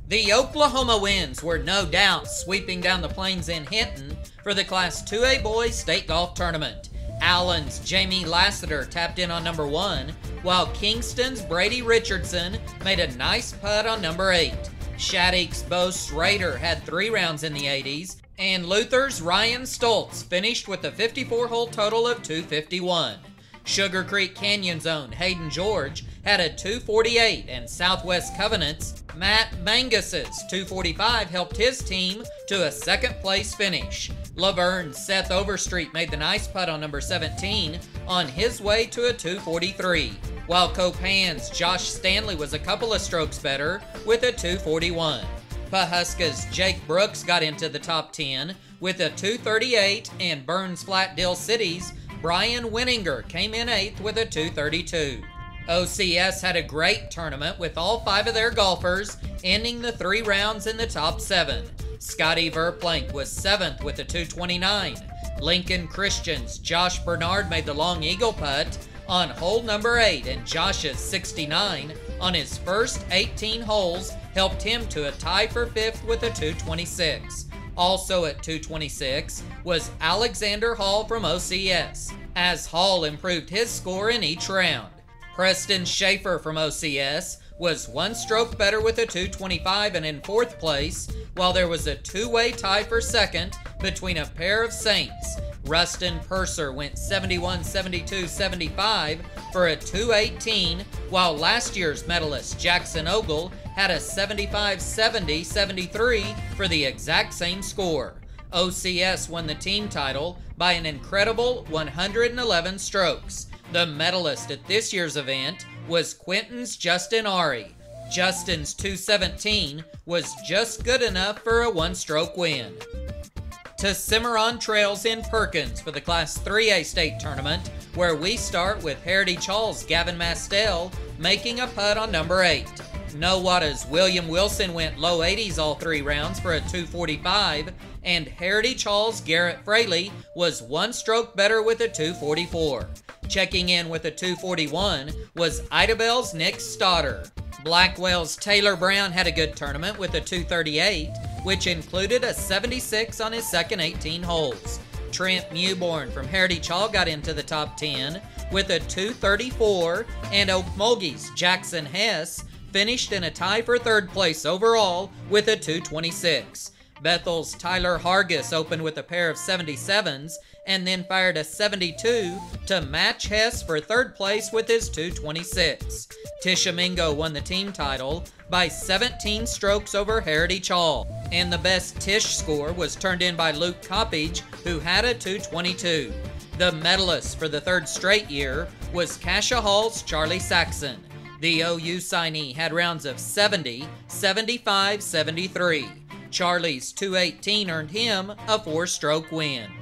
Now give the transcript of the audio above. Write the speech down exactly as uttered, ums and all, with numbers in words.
The Oklahoma Winds were no doubt sweeping down the plains in Hinton for the Class two A Boys State Golf Tournament. Allen's Jamie Lassiter tapped in on number one, while Kingston's Brady Richardson made a nice putt on number eight. Shattuck's Bo Schrader had three rounds in the eighties, and Luther's Ryan Stoltz finished with a fifty-four hole total of two fifty-one. Sugar Creek Canyon's own Hayden George had a two forty-eight, and Southwest Covenant's Matt Mangus's two forty-five helped his team to a second place finish. Laverne's Seth Overstreet made the nice putt on number seventeen on his way to a two forty-three, while Copan's Josh Stanley was a couple of strokes better with a two forty-one. Pawhuska's Jake Brooks got into the top ten with a two thirty-eight, and Burns Flat Dill City's Brian Winninger came in eighth with a two thirty-two. O C S had a great tournament with all five of their golfers ending the three rounds in the top seven. Scotty Verplank was seventh with a two twenty-nine. Lincoln Christian's Josh Bernard made the long eagle putt on hole number eight, and Josh's sixty-nine on his first eighteen holes helped him to a tie for fifth with a two twenty-six. Also at two twenty-six was Alexander Hall from O C S, as Hall improved his score in each round. Preston Schaefer from O C S was one stroke better with a two twenty-five and in fourth place, while there was a two-way tie for second between a pair of Saints. Rustin Purser went seventy-one, seventy-two, seventy-five for a two eighteen, while last year's medalist Jackson Ogle had a seventy-five, seventy, seventy-three for the exact same score. O C S won the team title by an incredible one hundred eleven strokes. The medalist at this year's event was Quentin's Justin Ari. Justin's two seventeen was just good enough for a one-stroke win. To Cimarron Trails in Perkins for the Class three A State Tournament, where we start with Heritage Hall's Gavin Mastel making a putt on number eight. Nowada's William Wilson went low eighties all three rounds for a two forty-five, and Heritage Hall's Garrett Fraley was one stroke better with a two forty-four. Checking in with a two forty-one was Idabel's Nick Stoddard. Blackwell's Taylor Brown had a good tournament with a two thirty-eight, which included a seventy-six on his second eighteen holes. Trent Mewborn from Heritage Hall got into the top ten with a two thirty-four, and Okmulgee's Jackson Hess finished in a tie for third place overall with a two twenty-six. Bethel's Tyler Hargis opened with a pair of seventy-sevens and then fired a seventy-two to match Hess for third place with his two twenty-six. Tishomingo won the team title by seventeen strokes over Heritage Hall, and the best Tish score was turned in by Luke Coppage, who had a two twenty-two. The medalist for the third straight year was Cassia Hall's Charlie Saxon. The O U signee had rounds of seventy, seventy-five, seventy-three. Charlie's two eighteen earned him a four-stroke win.